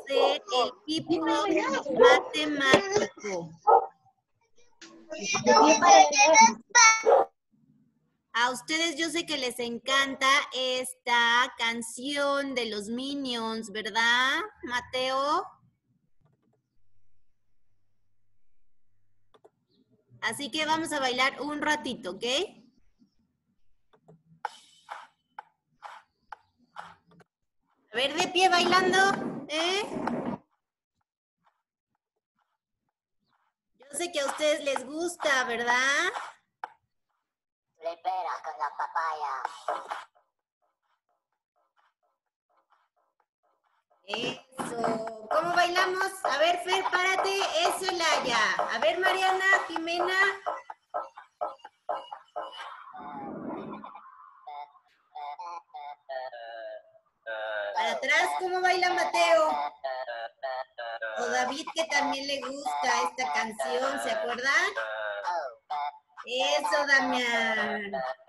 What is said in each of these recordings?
hacer el himno matemático. A ustedes yo sé que les encanta esta canción de los Minions, ¿verdad, Mateo? Así que vamos a bailar un ratito, ¿ok? A ver, de pie bailando, ¿eh? Yo sé que a ustedes les gusta, ¿verdad? Le peras con la papaya. Eso. ¿Cómo bailamos? A ver, Fer, párate. Eso, Laya. A ver, Mariana, Jimena. Para atrás, ¿cómo baila Mateo? O David, que también le gusta esta canción, ¿se acuerdan? Eso, Damián.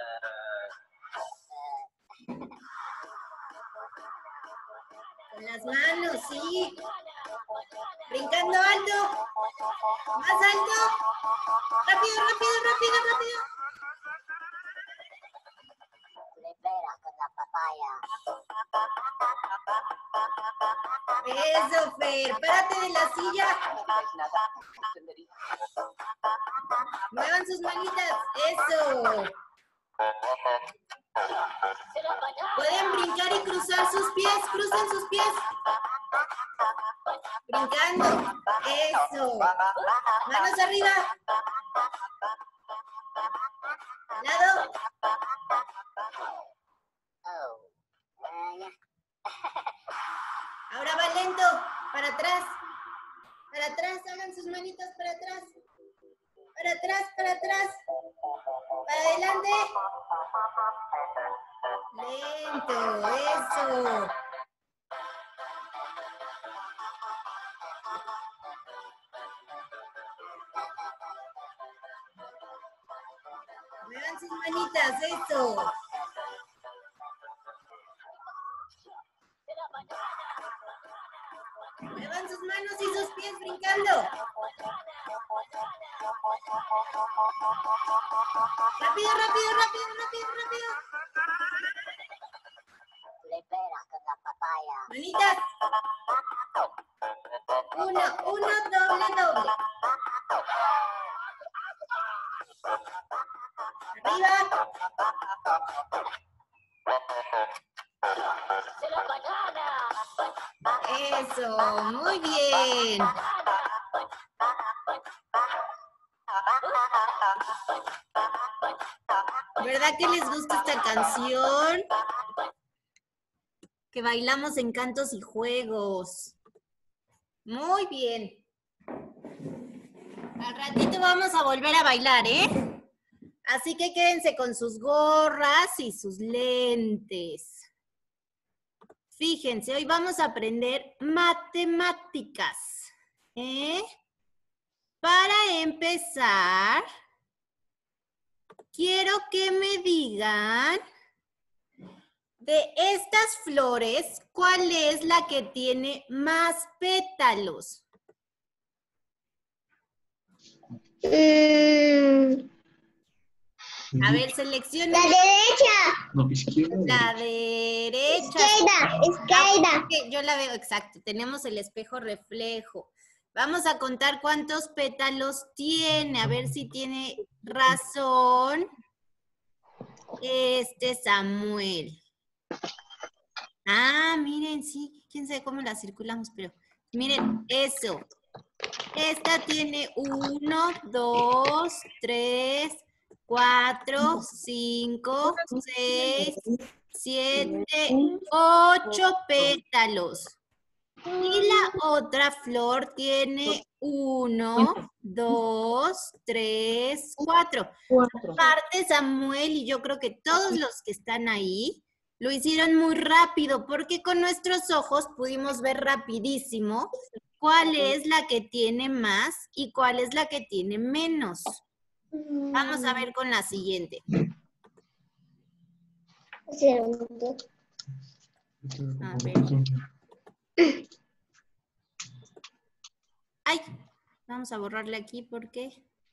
Con las manos, sí. Brincando alto. Más alto. Rápido, rápido, rápido, rápido. Le peras con la papaya. Eso, Fer. Párate de la silla. Muevan sus manitas. Eso. Pueden brincar y cruzar sus pies. Crucen sus pies. Brincando. Eso. Manos arriba. Lado. Ahora va lento. Para atrás. Para atrás. Hagan sus manitas para atrás. Para atrás, para atrás. Para adelante. Lento. Eso. Muevan sus manitas, eso. Muevan sus manos y sus pies brincando. Rápido, rápido, rápido, rápido, rápido. Le peras con la papaya. Manitas. Uno, doble, doble. Arriba. Eso, muy bien. ¿Verdad que les gusta esta canción? Que bailamos en cantos y juegos. Muy bien. Al ratito vamos a volver a bailar, ¿eh? Así que quédense con sus gorras y sus lentes. Fíjense, hoy vamos a aprender matemáticas. Para empezar, quiero que me digan de estas flores, ¿cuál es la que tiene más pétalos? A ver, selecciona. La derecha. No, izquierda. La derecha. Izquierda. Yo la veo, exacto. Tenemos el espejo reflejo. Vamos a contar cuántos pétalos tiene. A ver si tiene razón Samuel. Ah, miren, sí. Quién sabe cómo la circulamos, pero miren, eso. Esta tiene 1, 2, 3, 4, 5, 6, 7, 8 pétalos. Y la otra flor tiene 1, 2, 3, 4. Aparte, Samuel y yo creo que todos los que están ahí lo hicieron muy rápido porque con nuestros ojos pudimos ver rapidísimo cuál es la que tiene más y cuál es la que tiene menos. Vamos a ver con la siguiente. A ver. Vamos a borrarle aquí porque...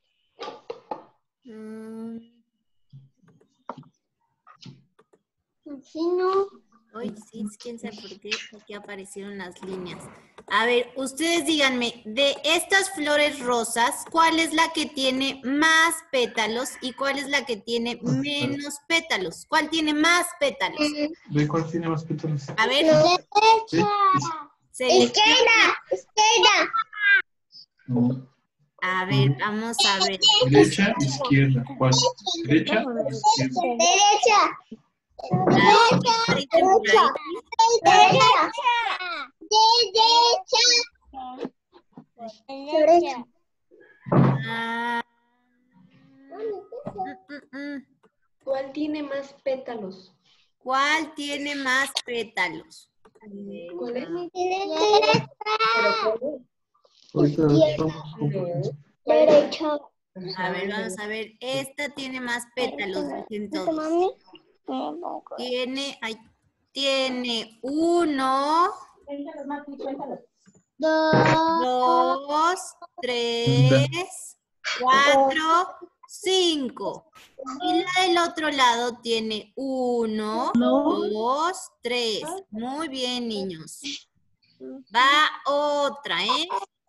Sí, no. Hoy sí, quién sabe por qué aquí aparecieron las líneas. A ver, ustedes díganme, de estas flores rosas, ¿cuál es la que tiene más pétalos y cuál es la que tiene menos pétalos? ¿Cuál tiene más pétalos? ¿De cuál tiene más pétalos? A ver, Izquierda. Izquierda. No. a ver, vamos a ver. Derecha, izquierda. ¿Cuál? Derecha o izquierda. Derecha. Dicen por ahí. Derecha. Ah, ¿Cuál tiene más pétalos? ¿Cuál tiene más pétalos? ¿Cuál es? Ahorita estamos con- Derecha. A ver, vamos a ver. Esta tiene más pétalos, dicen todos. Tiene 1, 2, 3, 4, 5. Y la del otro lado tiene 1, 2, 3. Muy bien, niños. Va otra, ¿eh?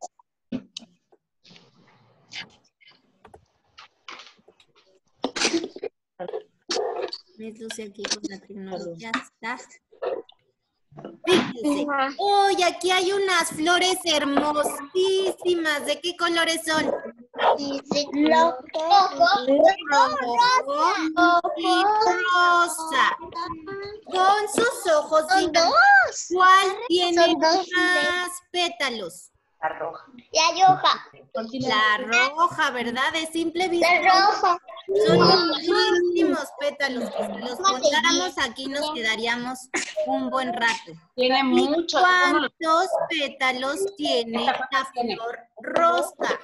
Miss Lucy aquí con la tecnología está. Fíjense. Uy, aquí hay unas flores hermosísimas. ¿De qué colores son? Rojo y rosa. Con sus ojos. Digan, ¿cuál tiene más pétalos? La roja, ¿verdad? De simple vista. Son muchísimos pétalos. Que si los contáramos aquí nos quedaríamos un buen rato. Tiene muchos. ¿Cuántos pétalos tiene la flor rosa?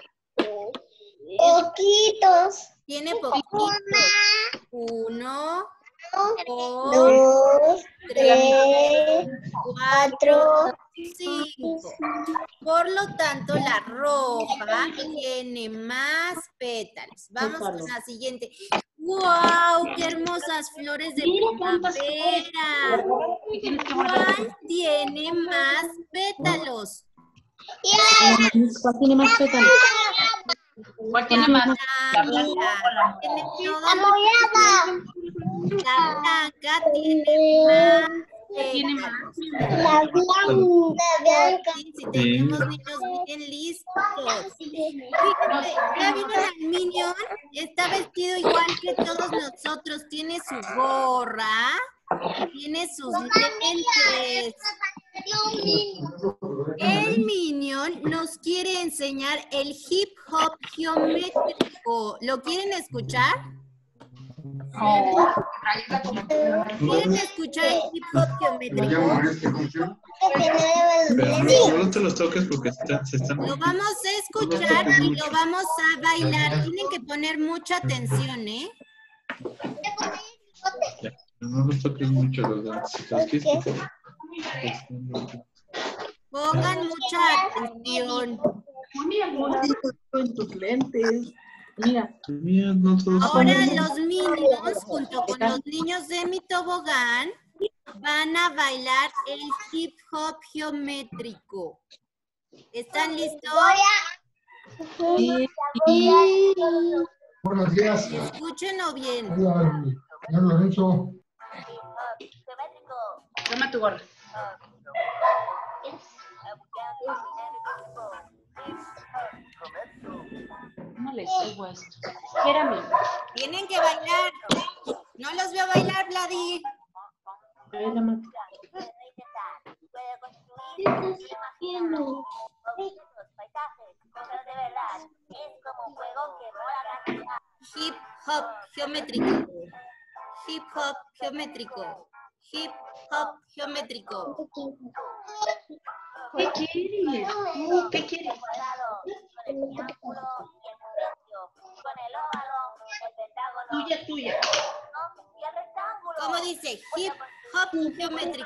Poquitos. Tiene poquitos. 1, 2, 2, 3, 4, 4, 5. Por lo tanto, la roja tiene más pétalos. Vamos con la siguiente. ¡Wow! ¡Qué hermosas flores de primavera! ¿Cuál tiene más pétalos? ¿Cuál tiene más pétalos? ¿Cuál tiene más? La blanca. Tiene todas La morada. La blanca tiene más Tiene más. pétalos. La blanca. Si tenemos niños bien listos. Fíjense, ¿ya vieron al Minion? Está vestido igual que todos nosotros. Tiene su gorra, tiene sus lentes. El Minion nos quiere enseñar el hip hop geométrico. ¿Lo quieren escuchar? ¿Quieren escuchar el hip hop geométrico? Pero no te los toques porque se están... Lo vamos a escuchar y lo vamos a bailar. Tienen que poner mucha atención, ¿eh? Ya, no los toques mucho, ¿verdad? Pongan mucha atención. Con tus lentes. Mira. Mira, no todos Ahora son- los niños, junto con los niños de mi tobogán, van a bailar el hip hop geométrico. ¿Están listos? Buenos días. Escúchenlo bien. Hola, señor Lorenzo. Toma tu gorra. No les digo esto. Espérame. Tienen que bailar. No los veo bailar, Vladi. A ver, la mano. Hip hop geométrico. Hip hop geométrico. Hip hop geométrico. ¿Qué quieres? ¿Qué quieres? Tuya, tuya. ¿Cómo dice? Hip hop geométrico.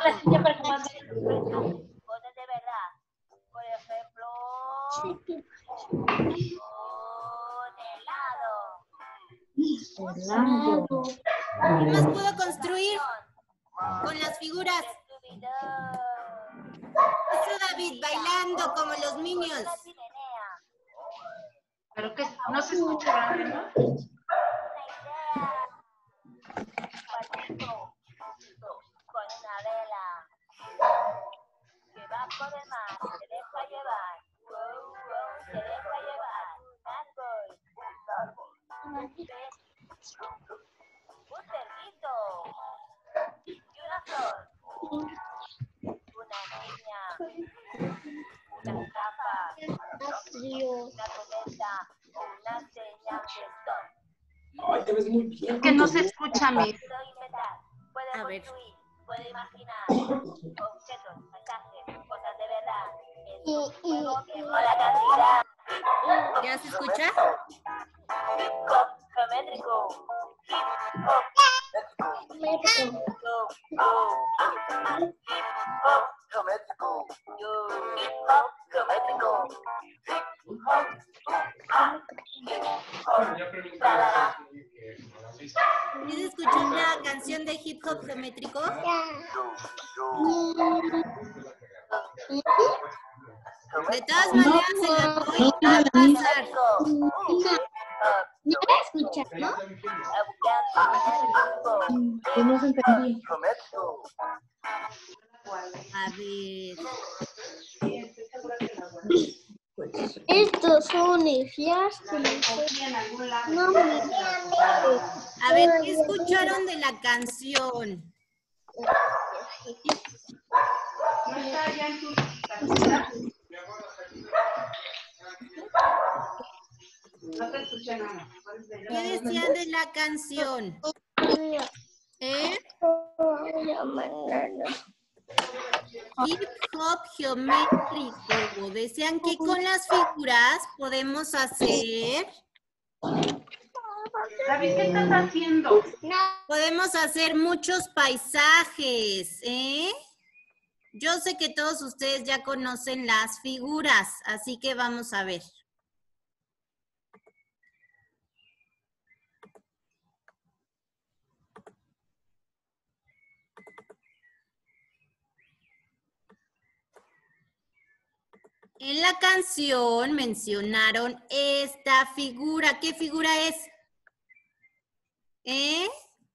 Helado. ¿Qué más puedo construir con las figuras? Eso, David, bailando como los niños. Pero que no se escucha, ¿verdad? Con una vela que va por el mar, se deja llevar, se deja llevar, un cerdito y una flor, una niña, unas gafas, una cometa o una señal de sol. Es que no se escucha, Miss. Puede inventar, puede A ver. construir, puede imaginar objetos, paisajes, cosas de verdad. Es un juego que mola cantidad. ¿Ya se escucha? Hip hop geométrico. Hip hop geométrico. Hip hop geométrico. Hip hop geométrico. ¿Sí se escuchó una canción de hip hop geométrico? De todas maneras, se las voy a pasar. No escucha, ¿no? Yo no se entendí. A ver. Estos son fias. No me A ver, ¿qué escucharon de la canción? No está allá en tu... No te escuché nada. ¿Qué decían de la canción? ¿Eh? Hip hop geométrico. Decían que con las figuras podemos hacer... David, ¿qué estás haciendo? Podemos hacer muchos paisajes, ¿eh? Yo sé que todos ustedes ya conocen las figuras, así que vamos a ver. En la canción mencionaron esta figura. ¿Qué figura es? ¿Eh?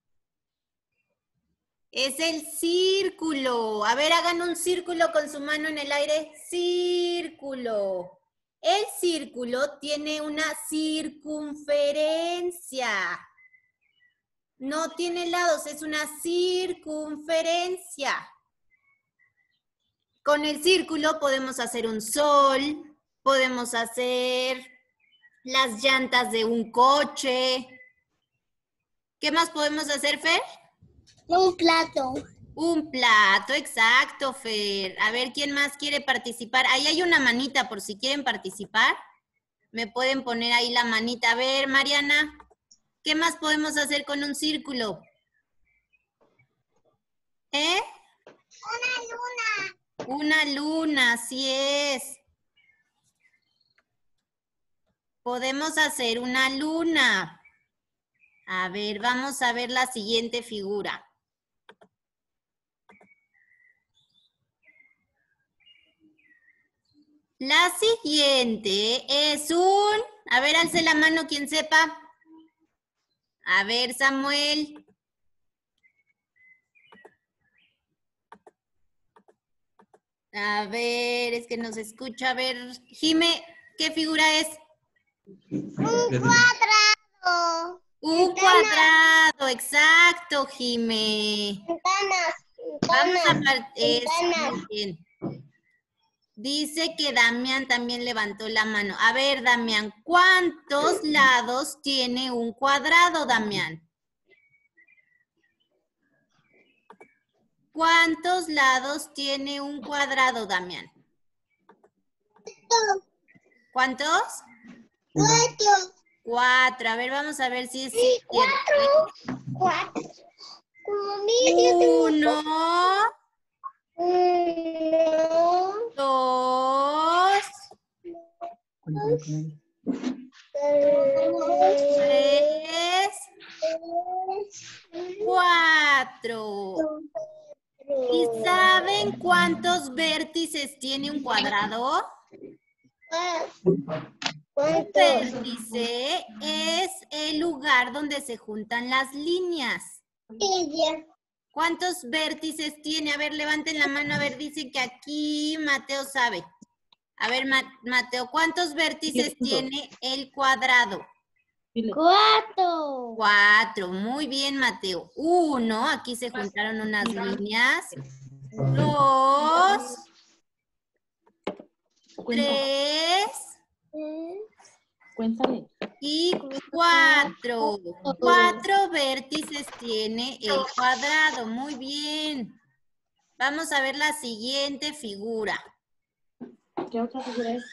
Es el círculo. A ver, hagan un círculo con su mano en el aire. Círculo. El círculo tiene una circunferencia. No tiene lados, es una circunferencia. Con el círculo podemos hacer un sol, podemos hacer las llantas de un coche. ¿Qué más podemos hacer, Fer? Un plato. Un plato, exacto, Fer. A ver, ¿quién más quiere participar? Ahí hay una manita por si quieren participar. Me pueden poner ahí la manita. A ver, Mariana, ¿qué más podemos hacer con un círculo? ¿Eh? Una luna. Una luna, así es. Podemos hacer una luna. A ver, vamos a ver la siguiente figura. La siguiente es un... A ver, alce la mano quien sepa. A ver, Samuel. A ver, es que no se escucha. A ver, Jime, ¿qué figura es? Un cuadrado. Un cuadrado, exacto, Jime. Vamos a partir. Muy bien. Dice que Damián también levantó la mano. A ver, Damián, ¿cuántos lados tiene un cuadrado, Damián? ¿Cuántos lados tiene un cuadrado, Damián? ¿Cuántos? 4. 4. A ver, vamos a ver si es cierto. 4. 1, 2, 3, 4. ¿Y saben cuántos vértices tiene un cuadrado? Un vértice es el lugar donde se juntan las líneas. ¿Cuántos vértices tiene? A ver, levanten la mano. A ver, dicen que aquí Mateo sabe. A ver, Mateo, ¿cuántos vértices tiene el cuadrado? 4. 4. Muy bien, Mateo. 1. Aquí se juntaron unas líneas. 2. 3. Cuéntale. Y 4. 4 vértices tiene el cuadrado. Muy bien. Vamos a ver la siguiente figura. ¿Qué otra figura es?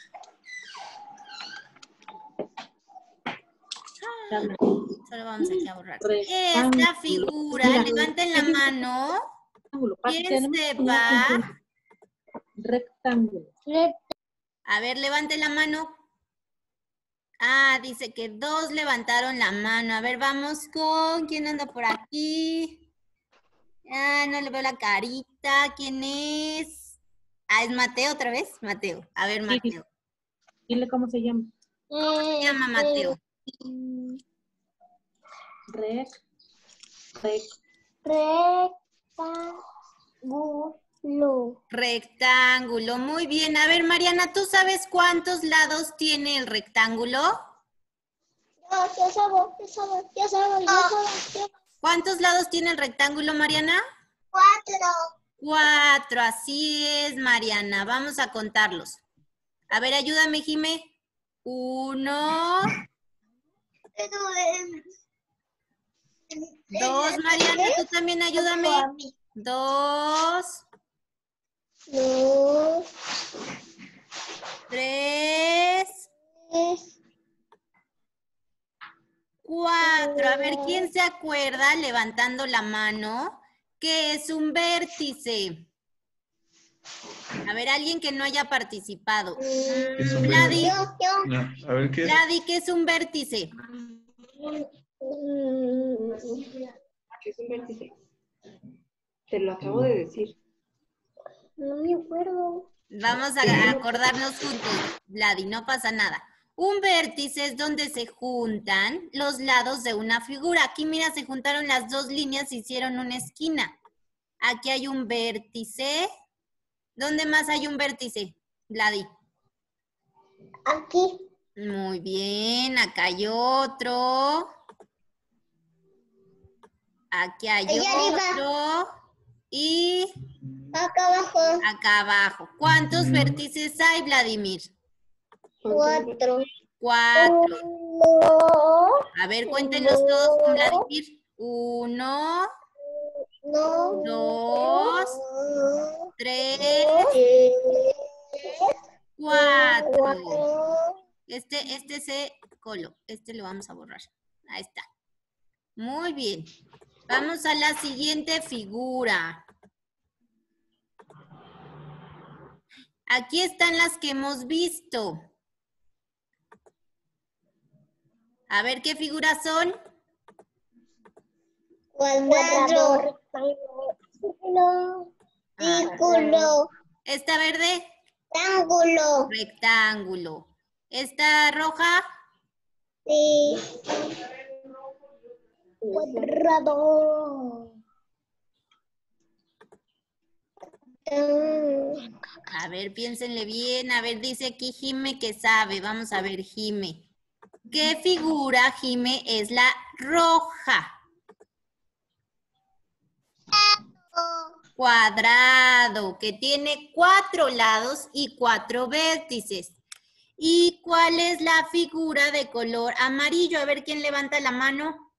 Solo vamos aquí a borrar. Rectángulo. Esta figura, Mira. levanten la mano. ¿Quién sepa? Rectángulo. A ver, levanten la mano. Ah, dice que 2 levantaron la mano. A ver, vamos con... ¿Quién anda por aquí? Ah, no le veo la carita. ¿Quién es? Ah, ¿es Mateo otra vez? Mateo. A ver, Mateo. Dile cómo se llama. ¿Cómo se llama Mateo? Rectángulo. Muy bien. A ver, Mariana, ¿tú sabes cuántos lados tiene el rectángulo? ¿Cuántos lados tiene el rectángulo, Mariana? 4. Así es, Mariana. Vamos a contarlos. A ver, ayúdame, Jime. 1. 2, Mariana, tú también ayúdame. 2. 3. 4. A ver, ¿quién se acuerda, levantando la mano, qué es un vértice? A ver, alguien que no haya participado. Es un Vladi, No, a ver qué es. Vladi, ¿qué es un vértice? ¿Qué es un vértice? Te lo acabo de decir. No me acuerdo. Vamos a acordarnos juntos, Vladi, no pasa nada. Un vértice es donde se juntan los lados de una figura. Aquí, mira, se juntaron las 2 líneas y hicieron una esquina. Aquí hay un vértice. ¿Dónde más hay un vértice, Vladi? Aquí. Muy bien, acá hay otro. Aquí hay Allá arriba. otro. Y Acá abajo. acá abajo. ¿Cuántos vértices hay, Vladimir? 4. 4. 1. A ver, cuéntenlos todos con Vladimir. 1, 2, 3, 4. Este se coló. Este lo vamos a borrar. Ahí está. Muy bien. Vamos a la siguiente figura. Aquí están las que hemos visto. A ver qué figuras son. Cuadrado. Círculo. ¿Esta verde? Rectángulo. Rectángulo. ¿Esta roja? Sí. Cuadrado. A ver, piénsenle bien. A ver, dice aquí Jime que sabe. Vamos a ver, Jime. ¿Qué figura, Jime, es la roja? Cuadrado, que tiene 4 lados y 4 vértices. ¿Y cuál es la figura de color amarillo? A ver, ¿quién levanta la mano?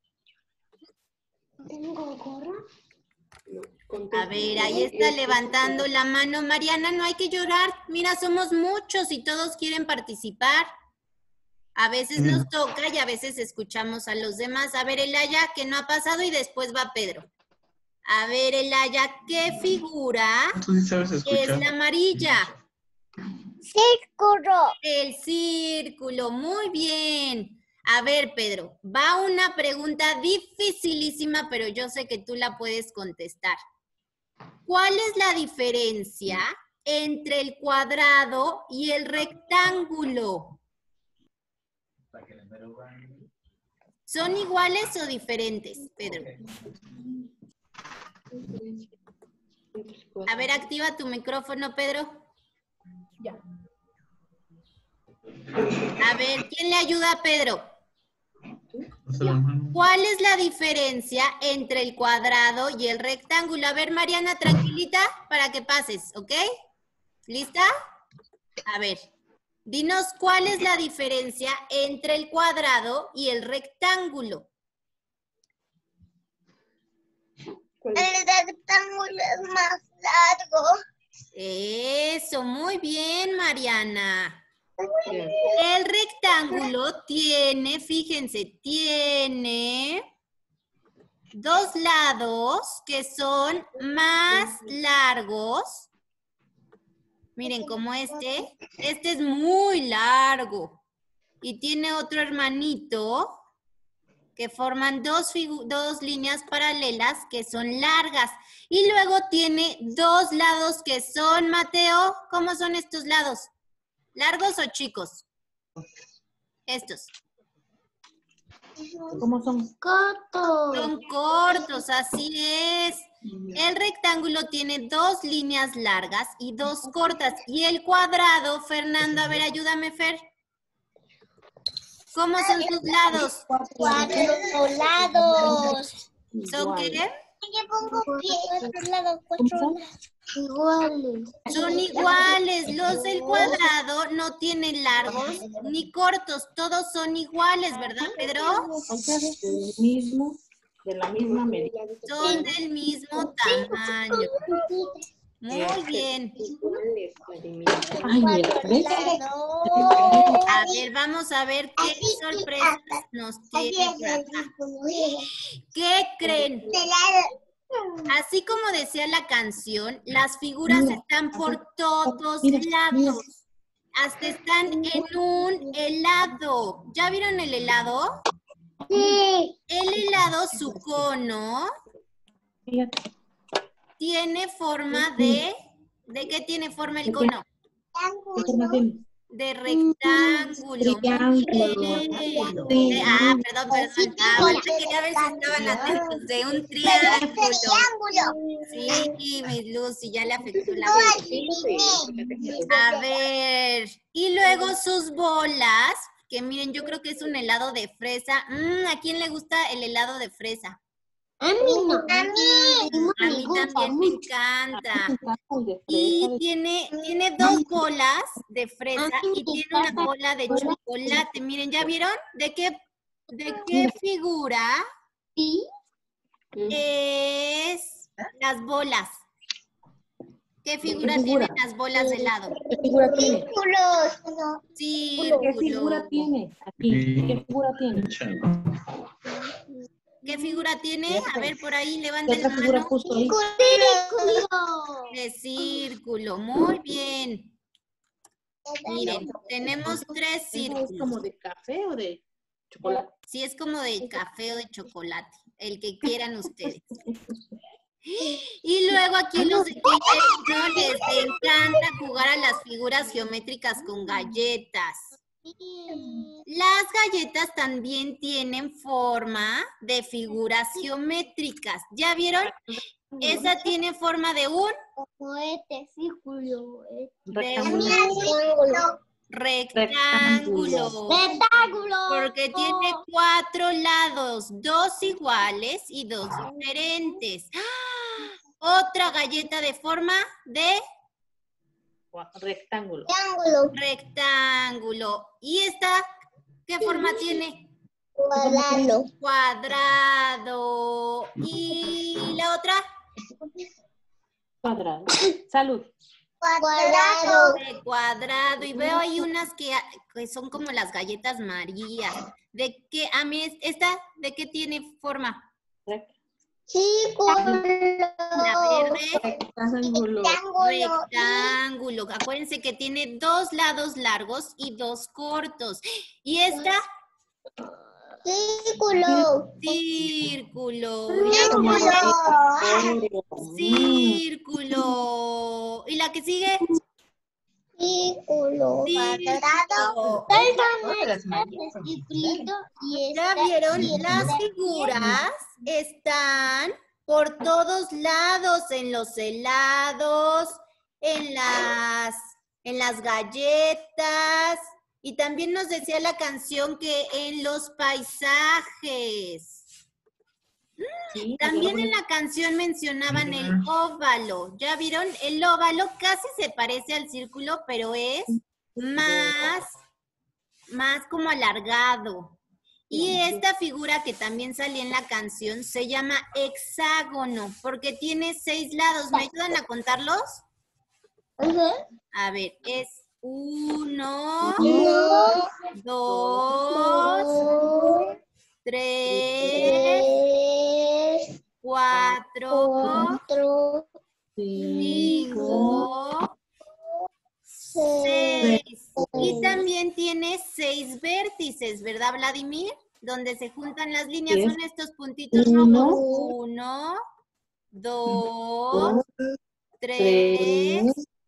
¿Tengo gorra? A ver, ahí está levantando la mano. Mariana, no hay que llorar. Mira, somos muchos y todos quieren participar. A veces nos toca y a veces escuchamos a los demás. A ver, Elaya, que no ha pasado y después va Pedro. A ver, Elaya, ¿qué figura Tú sí sabes es escuchar. la amarilla? círculo. El círculo, muy bien. A ver, Pedro, va una pregunta dificilísima, pero yo sé que tú la puedes contestar. ¿Cuál es la diferencia entre el cuadrado y el rectángulo? ¿Son iguales o diferentes, Pedro? A ver, activa tu micrófono, Pedro. Ya. A ver, ¿quién le ayuda a Pedro? Alza la mano. ¿Cuál es la diferencia entre el cuadrado y el rectángulo? A ver, Mariana, tranquilita para que pases, ¿ok? ¿Lista? A ver, dinos cuál es la diferencia entre el cuadrado y el rectángulo. ¿Cuál es? El rectángulo es más largo. Eso, muy bien, Mariana. Bien. El rectángulo tiene, fíjense, tiene dos lados que son más largos. Miren, como este es muy largo. Y tiene otro hermanito que forman dos líneas paralelas que son largas. Y luego tiene dos lados que son, Mateo, ¿cómo son estos lados? ¿Largos o chicos? Estos. ¿Cómo son? Corto. Son cortos, así es. El rectángulo tiene dos líneas largas y dos cortas. Y el cuadrado, Fernando, a ver, ayúdame, Fer. ¿Cómo son sus lados? Cuatro lados. ¿Son qué? Yo pongo cuatro lados, cuatro lados. Iguales. Son iguales. Los del cuadrado no tienen largos ni cortos. Todos son iguales, ¿verdad, Pedro? O sea, del mismo, de la misma medida. Son del mismo tamaño. Muy bien. Iguales, Vladimir. Ay, mira, ¿ves? A ver, vamos a ver qué sorpresas nos tiene por acá. ¿Qué creen? Así como decía la canción, las figuras están por todos lados. Hasta están en un helado. ¿Ya vieron el helado? Sí. El helado, su cono, Fíjate. tiene forma de... ¿De qué tiene forma el cono? ¿Qué forma tiene? De rectángulo. Triángulo. Perdón. Ahorita quería ver si estaban atentos. De un triángulo. Sí, Miss Lucy, ya le afectó la voz. A ver. Y luego sus bolas, que miren, yo creo que es un helado de fresa. ¿A quién le gusta el helado de fresa? A mí no. A mí. A mí también me encanta. Y tiene dos bolas de fresa y tiene una bola de chocolate. Miren, ¿ya vieron? ¿De qué figura Sí. es las bolas? ¿Qué figura tienen las bolas de helado? ¿Qué figura tiene? Círculos. ¿Qué figura tiene? Aquí. ¿Qué figura tiene? ¿Qué figura tiene? A ver, por ahí, ¿Qué levanten otra la figura mano. puso ahí? Círculo. De círculo, muy bien. Miren, tenemos tres ¿Es círculos. como de café o de chocolate? Sí, es como de café o de chocolate, el que quieran ustedes. Y luego aquí los de Kinder les encanta jugar a las figuras geométricas con galletas. Las galletas también tienen forma de figuras geométricas. ¿Ya vieron? Esa tiene forma de un Cohete, círculo. Rectangular. rectángulo. Rectángulo. Porque tiene 4 lados, 2 iguales y 2 diferentes. ¡Ah! Otra galleta de forma de Rectángulo. Rectángulo. rectángulo. ¿Y esta qué forma tiene? Cuadrado. Cuadrado. ¿Y la otra? Cuadrado. Salud. Cuadrado. De cuadrado. Y veo ahí unas que son como las galletas Marías. ¿De qué? A mí, ¿esta de qué tiene forma? Círculo. La verde, Rectángulo. rectángulo. Acuérdense que tiene 2 lados largos y 2 cortos. Y esta, Círculo. círculo. Círculo. Círculo. ¿Y la que sigue? Círculo. Cuadrado. Circulito y ¿Ya vieron? Las figuras están por todos lados, en los helados, en las galletas, y también nos decía la canción que en los paisajes. Sí, También en la canción mencionaban el óvalo. ¿Ya vieron? El óvalo casi se parece al círculo, pero es más como alargado. Y esta figura que también salía en la canción se llama hexágono, porque tiene 6 lados. ¿Me ayudan a contarlos? A ver, es 1, 2, 3, 4, 5, 6. Y también tiene 6 vértices, ¿verdad, Vladimir? Donde se juntan las líneas, son estos puntitos rojos. 1, 2, 3,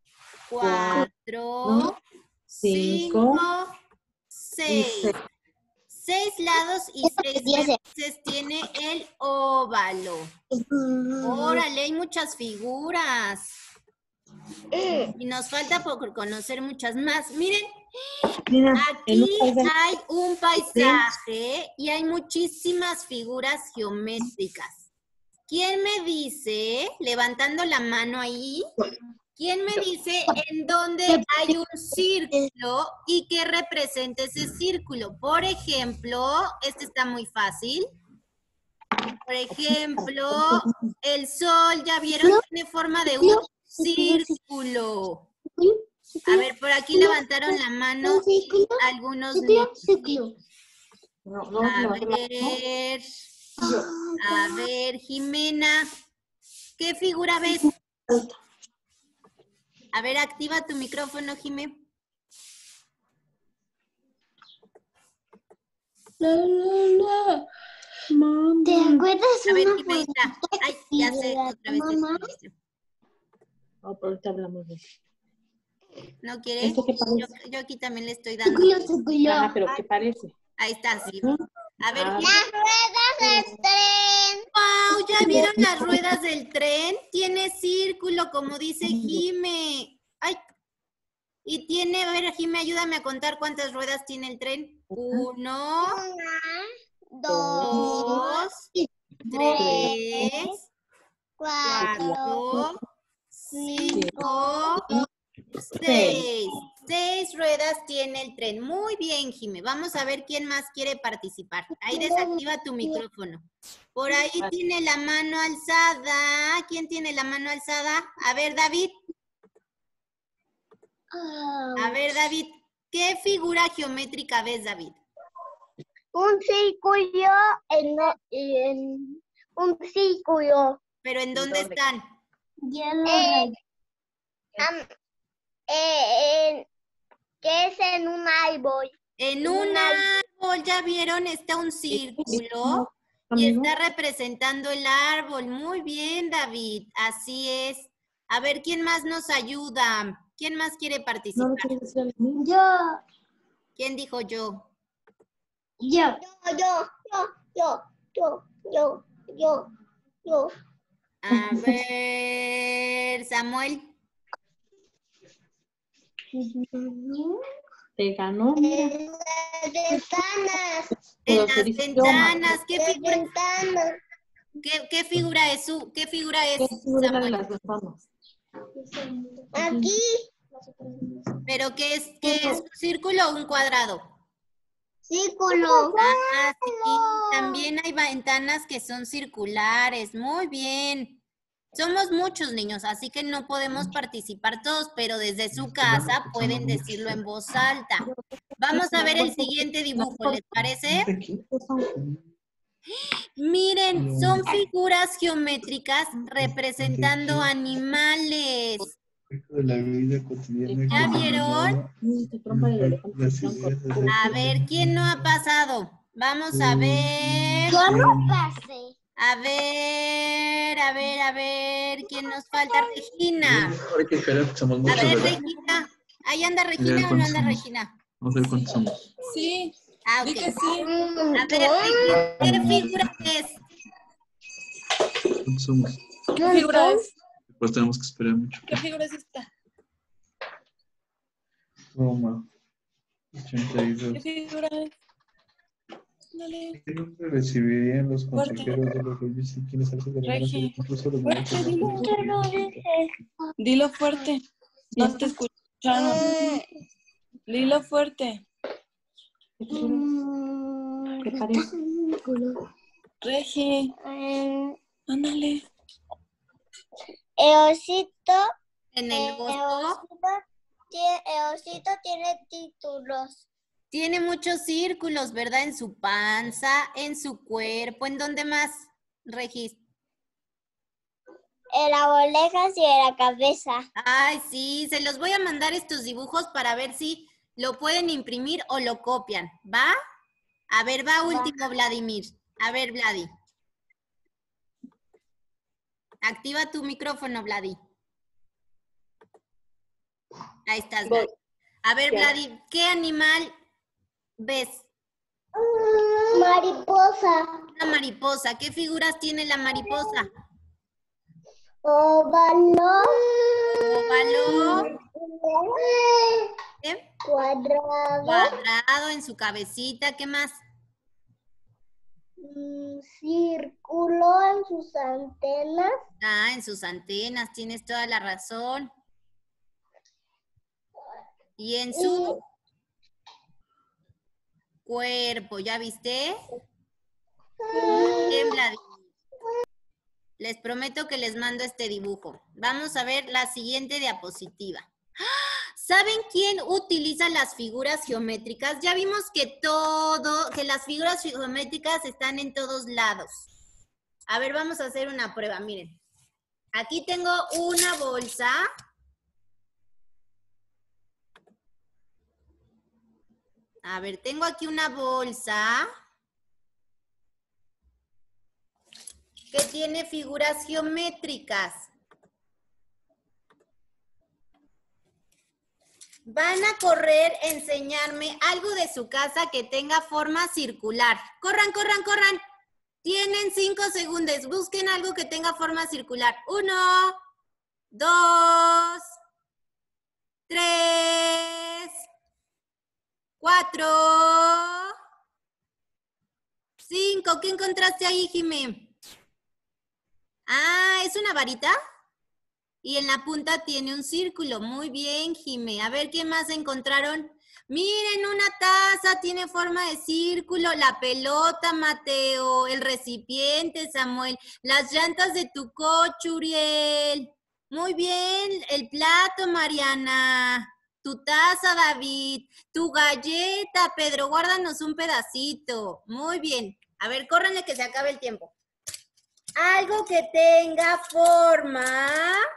4, 5, 6. 6 lados y 6 vértices tiene el óvalo. Órale, hay muchas figuras. Y nos falta por conocer muchas más. Miren, aquí hay un paisaje y hay muchísimas figuras geométricas. ¿Quién me dice, levantando la mano ahí, quién me dice en dónde hay un círculo y qué representa ese círculo? Por ejemplo, este está muy fácil. Por ejemplo, el sol, ¿ya vieron? Tiene forma de un círculo. A ver, por aquí levantaron la mano algunos niños. A ver, Jimena, ¿qué figura ves? A ver, activa tu micrófono, Jimé. ¿Te acuerdas? A ver, Jimé, está. Ay, ya sé, otra vez. Ahorita hablamos de eso. ¿No quieres? ¿Esto qué parece? Yo aquí también le estoy dando. Ajá, pero ¿qué parece? Ahí está, sí. A ver, Las ruedas del tren. ¡Wow! ¿Ya vieron las ruedas del tren? Tiene círculo, como dice Jime. ¡Ay! Y tiene, a ver, Jime, ayúdame a contar cuántas ruedas tiene el tren. 1, 2, 3, 4, 5, 6. 6 ruedas tiene el tren. Muy bien, Jime. Vamos a ver quién más quiere participar. Ahí desactiva tu micrófono. Por ahí tiene la mano alzada. ¿Quién tiene la mano alzada? A ver, David. A ver, David. ¿Qué figura geométrica ves, David? Un círculo un círculo. ¿Pero en dónde están? Que es en un árbol. En un árbol, ¿ya vieron? Está un círculo y está representando el árbol. Muy bien, David. Así es. A ver, ¿quién más nos ayuda? ¿Quién más quiere participar? Yo. ¿Quién dijo yo? Yo. A ver, Samuel. Te ganó. En las ventanas. En las ventanas. ¿Qué Las figura, ventanas. qué figura es? ¿Qué figura es, ¿Qué figura de Samuel? las ventanas? Aquí. ¿Pero qué es? ¿Un círculo o un cuadrado? Círculo. Ah, sí. También hay ventanas que son circulares. Muy bien. Somos muchos niños, así que no podemos participar todos, pero desde su casa pueden decirlo en voz alta. Vamos a ver el siguiente dibujo, ¿les parece? Miren, son figuras geométricas representando animales. De la vida cotidiana. ¿Ya vieron? Se trompa de elefante Las blanco. ideas de A ver, ¿quién no ha pasado? Vamos a ver. Yo no pasé. A ver, ¿quién nos falta? Regina. Hay que esperar, porque somos A muchos, ver, ¿verdad? Regina. ¿Ahí anda Regina o no ¿cuántos anda somos? Regina? Vamos a ver cuántos somos. Sí, Ah, di ok. que sí. A ver, Regina, ¿qué figura es? ¿Cuántos somos? ¿Qué figura es? Pues tenemos que esperar mucho. ¿Qué figura es esta? Roma. ¿Qué 82. figura es? Dale. ¿Qué nombre recibirían los Fuerte. consejeros de los reyes y quienes hacen de la Regi. incluso los Fuerte, momentos dilo. más difíciles? Dilo fuerte. No te escuchamos. Dilo fuerte. ¿Qué parece? Regi, ándale. El osito En el oso tiene títulos. tiene muchos círculos, ¿verdad? En su panza, en su cuerpo. ¿En dónde más, Regis? En las orejas y en la cabeza. Ay, sí, se los voy a mandar estos dibujos para ver si lo pueden imprimir o lo copian, ¿va? A ver, va último, Vladimir. A ver, Vladi. Activa tu micrófono, Vladi. Ahí estás, Vladi. A ver, Vladi, ¿qué animal ves? Mariposa. Una mariposa. ¿Qué figuras tiene la mariposa? Óvalo. Óvalo. ¿Qué? Cuadrado. Cuadrado en su cabecita. ¿Qué más? Círculo en sus antenas. Ah, en sus antenas. Tienes toda la razón. Y en su cuerpo. ¿Ya viste? Muy bien, Vladimir. Les prometo que les mando este dibujo. Vamos a ver la siguiente diapositiva. ¿Saben quién utiliza las figuras geométricas? Ya vimos que las figuras geométricas están en todos lados. A ver, vamos a hacer una prueba. Miren, aquí tengo una bolsa. A ver, tengo aquí una bolsa que tiene figuras geométricas. Van a correr a enseñarme algo de su casa que tenga forma circular. Corran, corran, corran. Tienen 5 segundos. Busquen algo que tenga forma circular. 1, 2, 3, 4, 5. ¿Qué encontraste ahí, Jimé? Ah, ¿es una varita? Y en la punta tiene un círculo. Muy bien, Jimé. A ver, ¿qué más encontraron? Miren, una taza tiene forma de círculo. La pelota, Mateo. El recipiente, Samuel. Las llantas de tu coche, Uriel. Muy bien. El plato, Mariana. Tu taza, David. Tu galleta, Pedro. Guárdanos un pedacito. Muy bien. A ver, córranle que se acabe el tiempo. Algo que tenga forma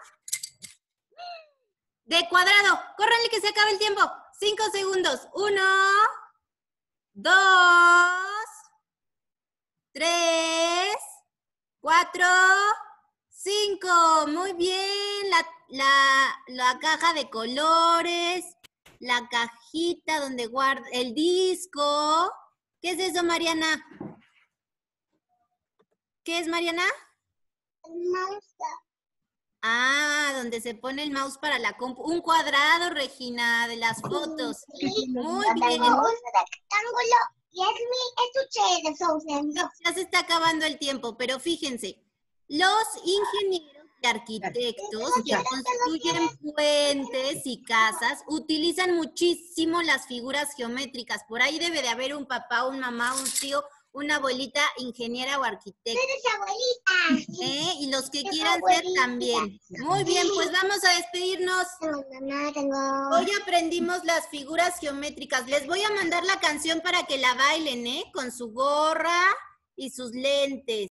de cuadrado. Córranle que se acabe el tiempo. 5 segundos. 1, 2, 3, 4, 5. Muy bien. La caja de colores. La cajita donde guarda el disco. ¿Qué es eso, Mariana? ¿Qué es, Mariana? Ah, donde se pone el mouse para la compu. Un cuadrado, Regina, de las fotos. Muy bien. Un rectángulo y es mi estuche de Frozen. Ya se está acabando el tiempo, pero fíjense, los ingenieros y arquitectos que construyen puentes y casas utilizan muchísimo las figuras geométricas. Por ahí debe de haber un papá, un mamá, un tío, una abuelita ingeniera o arquitecta. Eres abuelita. Y los que Yo quieran soy ser también. Muy bien, pues vamos a despedirnos. Hoy aprendimos las figuras geométricas. Les voy a mandar la canción para que la bailen, con su gorra y sus lentes.